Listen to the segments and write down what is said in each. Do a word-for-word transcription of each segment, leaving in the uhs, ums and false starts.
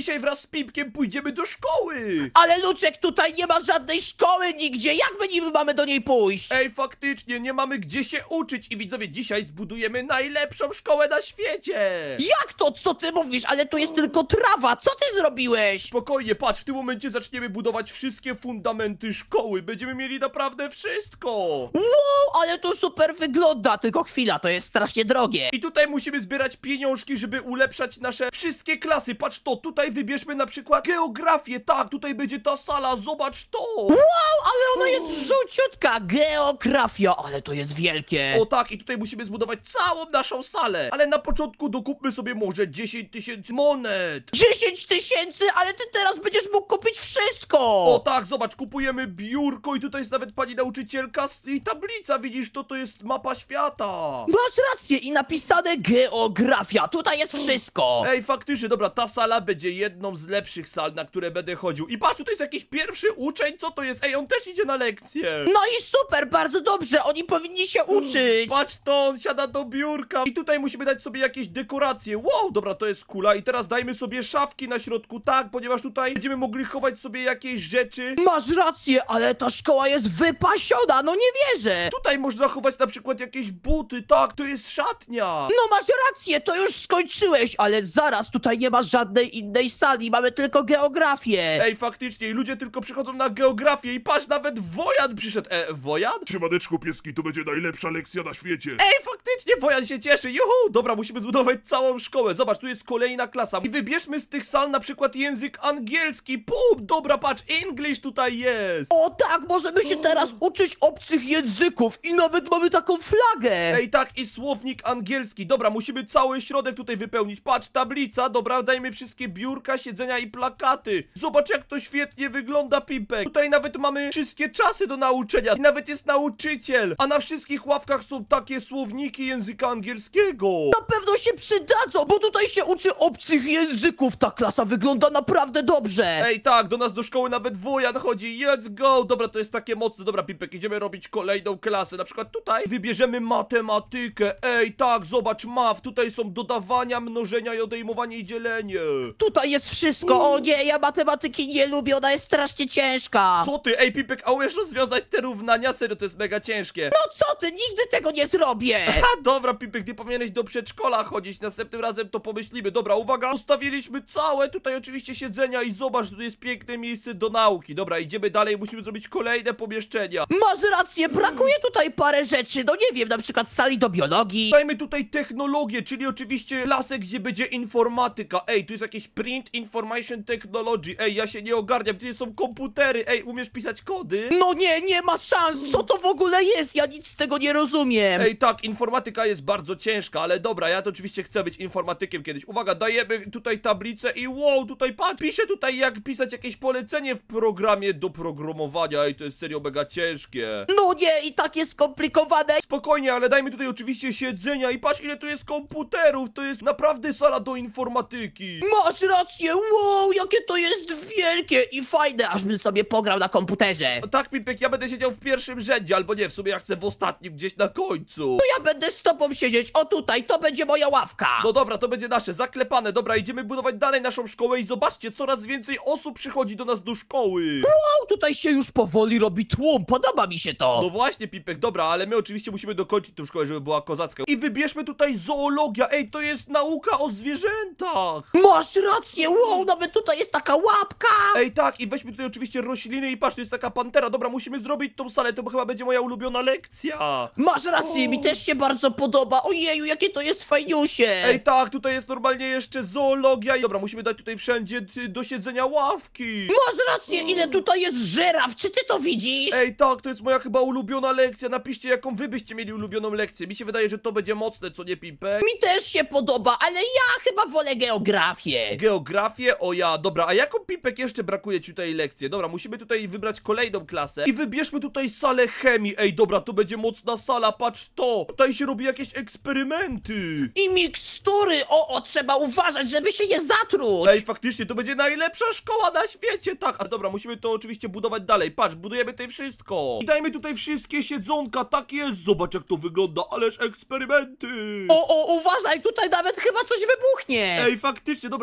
Dzisiaj wraz z Pipkiem pójdziemy do szkoły. Ale Luczek, tutaj nie ma żadnej szkoły nigdzie, jak my niby mamy do niej pójść? Ej, faktycznie, nie mamy gdzie się uczyć i widzowie, dzisiaj zbudujemy najlepszą szkołę na świecie. Jak to? Co ty mówisz? Ale tu jest tylko trawa, co ty zrobiłeś? Spokojnie, patrz, w tym momencie zaczniemy budować wszystkie fundamenty szkoły. Będziemy mieli naprawdę wszystko. Wow, ale to super wygląda, tylko chwila, to jest strasznie drogie. I tutaj musimy zbierać pieniążki, żeby ulepszać nasze wszystkie klasy. Patrz to, tutaj wybierzmy na przykład geografię. Tak, tutaj będzie ta sala, zobacz to. Wow, ale ona jest żółciutka, geografia, ale to jest wielkie. O tak, i tutaj musimy zbudować całą naszą salę. Ale na początku dokupmy sobie może dziesięć tysięcy monet. dziesięć tysięcy, ale ty teraz będziesz mógł kupić wszystko. O tak, zobacz, kupujemy biurko i tutaj jest nawet pani nauczycielka i tablica, widzisz, to to jest mapa świata. Masz rację i napisane geografia, tutaj jest wszystko. Ej, faktycznie, dobra, ta sala będzie jedną z lepszych sal, na które będę chodził. I patrz, tutaj jest jakiś pierwszy uczeń, co to jest? Ej, on też idzie na lekcję. No i super, bardzo dobrze, oni powinni się uczyć. Patrz to, on siada do biurka. I tutaj musimy dać sobie jakieś dekoracje. Wow, dobra, to jest kula. I teraz dajmy sobie szafki na środku, tak, ponieważ tutaj będziemy mogli chować sobie jakieś rzeczy. Masz rację, ale ta szkoła jest wypasiona, no nie wierzę. Tutaj można chować na przykład jakieś buty, tak, to jest szatnia. No masz rację, to już skończyłeś, ale zaraz, tutaj nie ma żadnej innej sali, mamy tylko geografię. Ej, faktycznie, i ludzie tylko przychodzą na geografię i patrz, nawet Wojan przyszedł. E, Wojan? Siemaneczko pieski, to będzie najlepsza lekcja na świecie. Ej, faktycznie, Wojan się cieszy, juhu! Dobra, musimy zbudować całą szkołę. Zobacz, tu jest kolejna klasa. I wybierzmy z tych sal na przykład język angielski. Pum, dobra, patrz, English tutaj jest. O tak, możemy się teraz uczyć obcych języków i nawet mamy taką flagę. Ej, tak, i słownik angielski. Dobra, musimy cały środek tutaj wypełnić. Patrz, tablica, dobra, dajmy wszystkie biurka, siedzenia i plakaty. Zobacz, jak to świetnie wygląda, Pimpek. Tutaj nawet mamy wszystkie czasy do nauczenia. I nawet jest nauczyciel. A na wszystkich ławkach są takie słowniki języka angielskiego. Na pewno się przydadzą, bo tutaj się uczy obcych języków. Ta klasa wygląda naprawdę dobrze. Ej, tak, do nas do szkoły nawet Wojan chodzi. Let's go. Dobra, to jest takie mocne. Dobra, Pimpek, idziemy robić kolejną klasę. Na przykład tutaj wybierzemy matematykę. Ej, tak, zobacz, math. Tutaj są dodawania, mnożenia i odejmowanie i dzielenie. Tutaj jest wszystko. O nie, ja matematyki nie lubię, ona jest strasznie ciężka. Co ty? Ej, Pimpek, a umiesz rozwiązać te równania? Serio, to jest mega ciężkie. No co ty, nigdy tego nie zrobię. Ha, dobra, Pimpek, ty powinieneś do przedszkola chodzić. Następnym razem to pomyślimy. Dobra, uwaga, ustawiliśmy całe tutaj oczywiście siedzenia i zobacz, tu jest piękne miejsce do nauki. Dobra, idziemy dalej, musimy zrobić kolejne pomieszczenia. Masz rację, brakuje tutaj parę rzeczy. No nie wiem, na przykład sali do biologii. Dajmy tutaj technologię, czyli oczywiście klasę, gdzie będzie informatyka. Ej, tu jest jakieś print information technology. Ej, ja się nie ogarniam, tu są komputery. Ej, umiesz pisać kody? No nie, nie ma szans. Co to w ogóle jest? Ja nic z tego nie rozumiem. Ej, tak, informatyka jest bardzo ciężka, ale dobra, ja to oczywiście chcę być informatykiem kiedyś. Uwaga, dajemy tutaj tablicę i wow, tutaj patrz, piszę tutaj jak pisać jakieś polecenie w programie do programowania. Ej, to jest serio mega ciężkie. No nie, i takie skomplikowane. Spokojnie, ale dajmy tutaj oczywiście siedzenia i patrz ile tu jest komputerów, to jest naprawdę sala do informatyki. Masz rację, wow, jakie to jest wielkie i fajne, aż bym sobie pograł na komputerze. Tak, Pipek, ja będę siedział w pierwszym rzędzie, albo nie, w sumie ja chcę w ostatnim, gdzieś na końcu. To ja będę z tobą siedzieć, o tutaj, to będzie moja ławka. No dobra, to będzie nasze, zaklepane. Dobra, idziemy budować dalej naszą szkołę i zobaczcie, coraz więcej osób przychodzi do nas do szkoły. Wow, tutaj się już powoli robi tłum, podoba mi się to. No właśnie, Pipek, dobra, ale my oczywiście musimy dokończyć tę szkołę, żeby była kozacka. I wybierzmy tutaj zoologia, ej, to jest nauka o zwierzętach. Masz rację, wow, nawet tutaj jest taka łapka. Ej, tak, i weźmy tutaj oczywiście rośliny i patrz, to jest taka pantera. Dobra, musimy zrobić tą salę, to chyba będzie moja ulubiona lekcja. Masz rację, mi też się bardzo podoba, ojeju, jakie to jest fajniusie. Ej, tak, tutaj jest normalnie jeszcze zoologia. Dobra, musimy dać tutaj wszędzie ty, do siedzenia ławki. Masz rację, ile tutaj jest żyraf, czy ty to widzisz? Ej, tak, to jest moja chyba ulubiona lekcja. Napiszcie, jaką wy byście mieli ulubioną lekcję. Mi się wydaje, że to będzie mocne, co nie, Pimpek? Mi też się podoba, ale ja chyba wolę geografię. Geografię? O ja, dobra, a jaką, Pimpek, jeszcze brakuje ci tutaj lekcję? Dobra, musimy tutaj wybrać kolejną klasę i wybierzmy tutaj salę chemii. Ej, dobra, to będzie mocna sala, patrz to. Tutaj się robi jakieś eksperymenty. I mikstury, o, o, trzeba uważać, żeby się nie zatruć. Ej, faktycznie, to będzie najlepsza szkoła na świecie, tak. A dobra, musimy to oczywiście budować dalej. Patrz, budujemy tutaj wszystko. I dajmy tutaj wszystkie siedzonka, tak jest. Zobacz, jak to wygląda, ależ eksperymenty. O, o, uważaj, tutaj nawet chyba coś wybuchnie. Ej, faktycznie, dobra, ta sala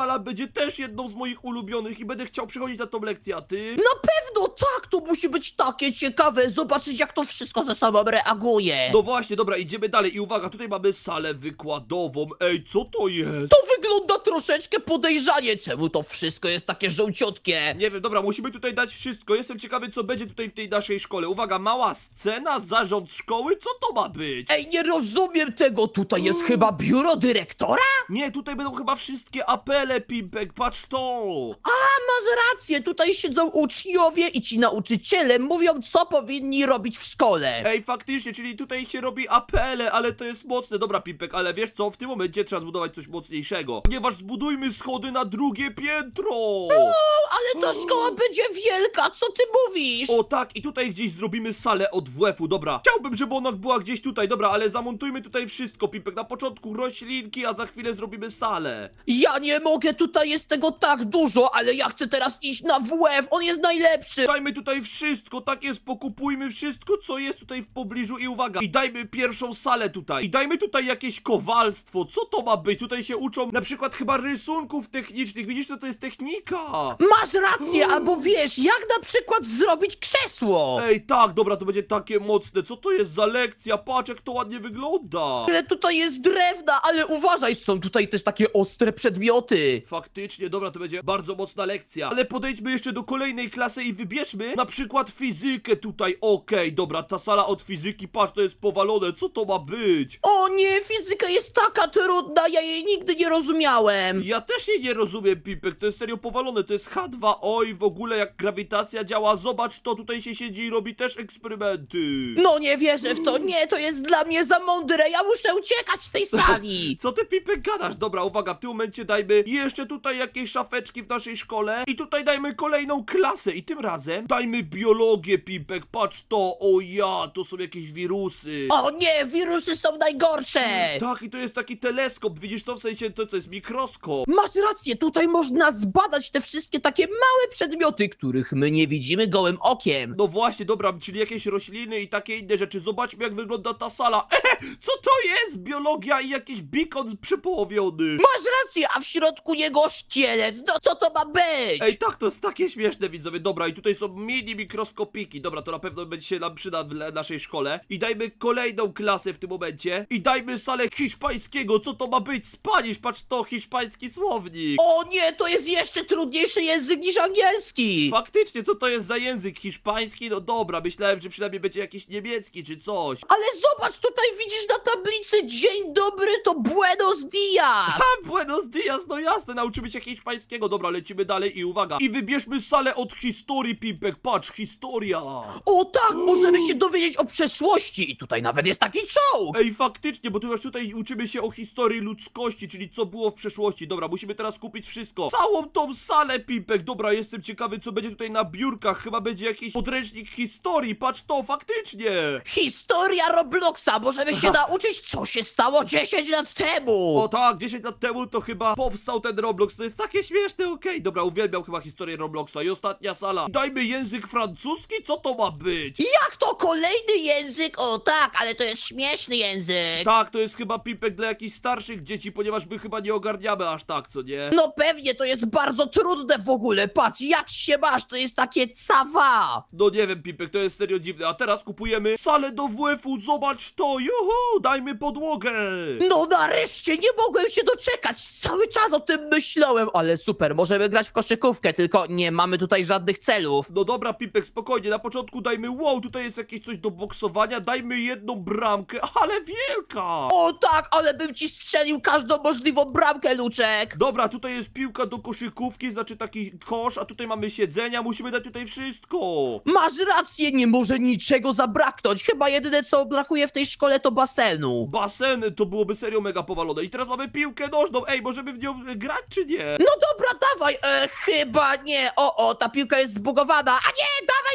sala będzie też jedną z moich ulubionych i będę chciał przychodzić na tą lekcję, a ty? Na pewno tak, to musi być takie ciekawe, zobaczyć jak to wszystko ze sobą reaguje. No właśnie, dobra, idziemy dalej i uwaga, tutaj mamy salę wykładową. Ej, co to jest? To wygląda troszeczkę podejrzanie, czemu to wszystko jest takie żółciutkie? Nie wiem, dobra, musimy tutaj dać wszystko. Jestem ciekawy, co będzie tutaj w tej naszej szkole. Uwaga, mała scena, zarząd szkoły, co to ma być? Ej, nie rozumiem tego, tutaj jest chyba biuro dyrektora? Nie, tutaj będą chyba wszystkie apele, Pimpek, patrz to! A, masz rację, tutaj siedzą uczniowie i ci nauczyciele mówią, co powinni robić w szkole. Ej, faktycznie, czyli tutaj się robi apele, ale to jest mocne. Dobra, Pimpek, ale wiesz co, w tym momencie trzeba zbudować coś mocniejszego. Ponieważ zbudujmy schody na drugie piętro! O, ale ta szkoła będzie wielka, co ty mówisz? O tak, i tutaj gdzieś zrobimy salę od W F-u, dobra. Chciałbym, żeby ona była gdzieś tutaj, dobra, ale zamontujmy tutaj wszystko, Pimpek. Na początku roślinki, a za chwilę zrobimy salę. Ja nie mogę, tutaj jest tego tak dużo, ale ja chcę teraz iść na W F, on jest najlepszy. Dajmy tutaj wszystko, tak jest, pokupujmy wszystko, co jest tutaj w pobliżu i uwaga. I dajmy pierwszą salę tutaj. I dajmy tutaj jakieś kowalstwo, co to ma być? Tutaj się uczą na przykład chyba rysunków technicznych, widzisz, to to jest technika. Masz rację, albo wiesz, jak na przykład zrobić krzesło. Ej, tak, dobra, to będzie takie mocne. Co to jest za lekcja? Patrz, jak to ładnie wygląda. Ale tutaj jest drewna, ale uważaj, są tutaj też takie ostre przedmioty. Faktycznie, dobra, to będzie bardzo mocna lekcja. Ale podejdźmy jeszcze do kolejnej klasy i wybierzmy na przykład fizykę tutaj. Okej, dobra, ta sala od fizyki, patrz, to jest powalone. Co to ma być? O nie, fizyka jest taka trudna, ja jej nigdy nie rozumiałem. Ja też jej nie rozumiem, Pipek, to jest serio powalone, to jest H dwa O i w ogóle jak grawitacja działa. Zobacz, to tutaj się siedzi i robi też eksperymenty. No nie wierzę w to, nie, to jest dla mnie za mądre, ja muszę uciekać z tej sali. Co ty, Pipek, gadasz? Dobra, uwaga, w tym momencie dajmy jeszcze tutaj jakieś szafeczki w naszej szkole i tutaj dajmy kolejną klasę i tym razem dajmy biologię, Pipek, patrz to, o ja, to są jakieś wirusy. O nie, wirusy są najgorsze. Tak, i to jest taki teleskop, widzisz to? W sensie, to, to jest mikroskop. Masz rację, tutaj można zbadać te wszystkie takie małe przedmioty, których my nie widzimy gołym okiem. No właśnie, dobra, czyli jakieś rośliny i takie inne rzeczy. Zobaczmy, jak wygląda ta sala. Ehe, co to jest? Biologia i jakiś beacon przepołowiony. Masz rację, a w środku niego szkielet, no co to ma być? Ej, tak, to jest takie śmieszne, widzowie. Dobra, i tutaj są mini mikroskopiki. Dobra, to na pewno będzie się nam przyda w le- naszej szkole. I dajmy kolejną klasę w tym momencie. I dajmy salę hiszpańskiego. Co to ma być? Spanisz, patrz to, hiszpański słownik. O nie, to jest jeszcze trudniejszy język niż angielski. Faktycznie, co to jest za język hiszpański? No dobra, myślałem, że przynajmniej będzie jakiś niemiecki czy coś. Ale zobacz, tutaj widzisz na tablicy dzień dobry to buenos dias. A, buenos dias, no jasne, nauczymy się hiszpańskiego. Dobra, lecimy dalej i uwaga. I wybierzmy salę od historii, Pimpek. Patrz, historia. O tak, możemy się dowiedzieć o przeszłości i tutaj nawet jest taki czołg. Ej, faktycznie, bo tu już tutaj uczymy się o historii ludzkości, czyli co było w przeszłości. Dobra, musimy teraz kupić wszystko. Całą tą salę, Pimpek. Dobra, jestem ciekawy, co będzie tutaj na biurkach. Chyba będzie jakiś podręcznik historii. Patrz to, faktycznie. Historia Robloxa, możemy się nauczyć, co się stało dziesięć lat temu. O tak, dziesięć lat temu to chyba powstał ten Roblox. To jest takie śmieszne, okej. Dobra, uwielbiam chyba historię Robloxa. I ostatnia sala. Dajmy język francuski, co to ma być? Jak to kolejny język? O tak, ale to jest śmieszny język. Tak, to jest chyba, Pimpek, dla jakichś starszych dzieci, ponieważ my chyba nie ogarniamy aż tak, co nie? No pewnie, to jest bardzo trudne w ogóle. Patrz, jak się masz, to jest takie cawa. No nie wiem, Pipek, to jest serio dziwne. A teraz kupujemy salę do W F-u, zobacz to, juhu, dajmy podłogę. No nareszcie, nie mogłem się doczekać. Cały czas o tym myślałem, ale super, możemy grać w koszykówkę, tylko nie mamy tutaj żadnych celów. No dobra, Pipek, spokojnie, na początku dajmy, wow, tutaj jest jakieś coś do boksowania, dajmy jedną bramkę, ale wielka. O tak, ale bym ci strzelił każdą możliwą bramkę, Luczek. Dobra, tutaj jest piłka do koszykówki, znaczy taki kosz, a tutaj mamy siedzenia, musimy dać tutaj wszystko. Masz rację, nie może niczego zabraknąć. Chyba jedyne co brakuje w tej szkole to basenu. Basen to byłoby serio mega powalone. I teraz mamy piłkę nożną, ej, możemy w nią grać czy nie? No dobra, dawaj, e, chyba nie. O, o, ta piłka jest zbugowana. A nie, dawaj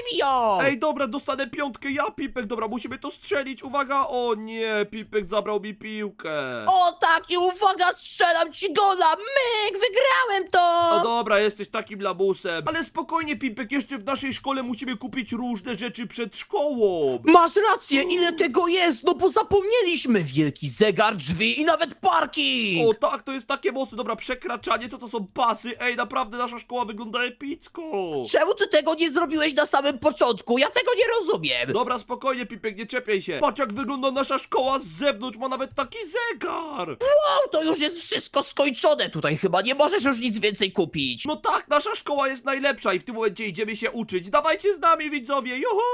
mi ją! Ej, dobra, dostanę piątkę ja, Pipek, dobra, musimy to strzelić, uwaga, o nie, Pipek zabrał mi piłkę. O tak, i uwaga, strzelam ci gola! Myk, wygrałem to! No dobra, jesteś takim lamusem. Ale spokojnie, Pipek, jeszcze w naszej szkole musimy kupić różne rzeczy przed szkołą. Masz rację, ile tego jest, no bo zapomnieliśmy. Wielki zegar, drzwi i nawet parking! O tak, to jest takie mocne, dobra, przekraczanie, co to są pasy? Ej, naprawdę nasza szkoła wygląda epicko. Czemu ty tego nie zrobiłeś na samym początku? Ja tego nie rozumiem. Dobra, spokojnie, Pipek, nie czepiaj się. Patrz, jak wygląda nasza szkoła z zewnątrz, ma nawet taki zegar. Wow, to już jest wszystko skończone. Tutaj chyba nie możesz już nic więcej kupić. No tak, nasza szkoła jest najlepsza i w tym momencie idziemy się uczyć. Dawajcie z nami, widzowie, juhu!